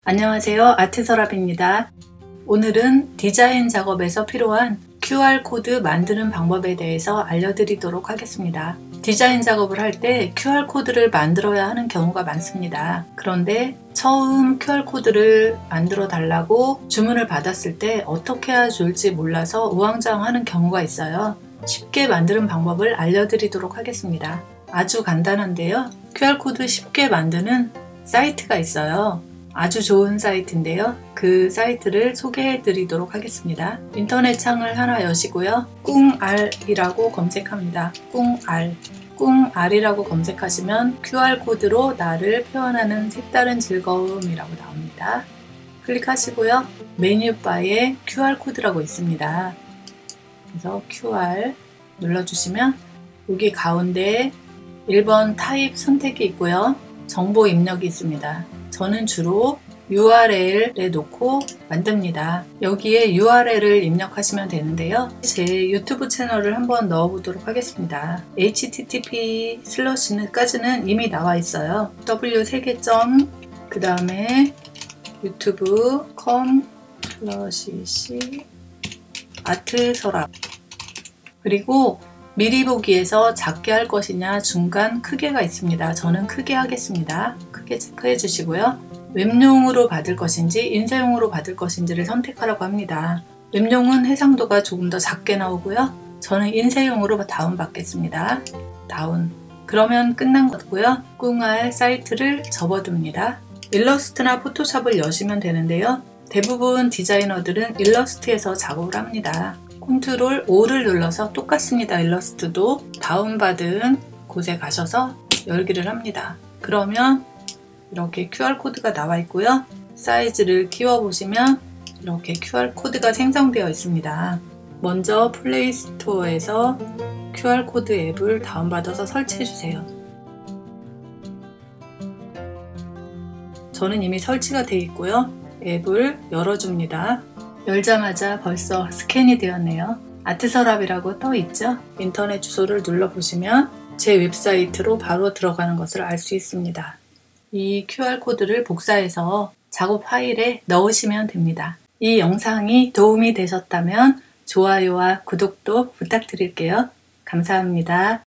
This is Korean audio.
안녕하세요. 아트서랍입니다. 오늘은 디자인 작업에서 필요한 QR코드 만드는 방법에 대해서 알려드리도록 하겠습니다. 디자인 작업을 할 때 QR코드를 만들어야 하는 경우가 많습니다. 그런데 처음 QR코드를 만들어 달라고 주문을 받았을 때 어떻게 해야 좋을지 몰라서 우왕좌왕하는 경우가 있어요. 쉽게 만드는 방법을 알려드리도록 하겠습니다. 아주 간단한데요. QR코드 쉽게 만드는 사이트가 있어요. 아주 좋은 사이트인데요. 그 사이트를 소개해 드리도록 하겠습니다. 인터넷 창을 하나 여시고요. 꿍알이라고 검색합니다. 꿍알이라고 검색하시면 QR코드로 나를 표현하는 색다른 즐거움이라고 나옵니다. 클릭하시고요. 메뉴바에 QR코드라고 있습니다. 그래서 QR 눌러주시면 여기 가운데 1번 타입 선택이 있고요. 정보 입력이 있습니다. 저는 주로 URL에 놓고 만듭니다. 여기에 URL을 입력하시면 되는데요. 제 유튜브 채널을 한번 넣어보도록 하겠습니다. http/까지는 이미 나와 있어요. w3개. 그 다음에 youtube.com/c 아트서랍. 그리고 미리 보기에서 작게 할 것이냐 중간 크게가 있습니다. 저는 크게 하겠습니다. 크게 체크해 주시고요. 웹용으로 받을 것인지 인쇄용으로 받을 것인지를 선택하라고 합니다. 웹용은 해상도가 조금 더 작게 나오고요. 저는 인쇄용으로 다운받겠습니다. 다운. 그러면 끝난 거고요. 꿍알 사이트를 접어둡니다. 일러스트나 포토샵을 여시면 되는데요. 대부분 디자이너들은 일러스트에서 작업을 합니다. 컨트롤 O를 눌러서 똑같습니다. 일러스트도 다운받은 곳에 가셔서 열기를 합니다. 그러면 이렇게 QR코드가 나와 있고요. 사이즈를 키워보시면 이렇게 QR코드가 생성되어 있습니다. 먼저 플레이스토어에서 QR코드 앱을 다운받아서 설치해주세요. 저는 이미 설치가 되어 있고요. 앱을 열어줍니다. 열자마자 벌써 스캔이 되었네요. 아트서랍이라고 떠 있죠? 인터넷 주소를 눌러보시면 제 웹사이트로 바로 들어가는 것을 알 수 있습니다. 이 QR코드를 복사해서 작업 파일에 넣으시면 됩니다. 이 영상이 도움이 되셨다면 좋아요와 구독도 부탁드릴게요. 감사합니다.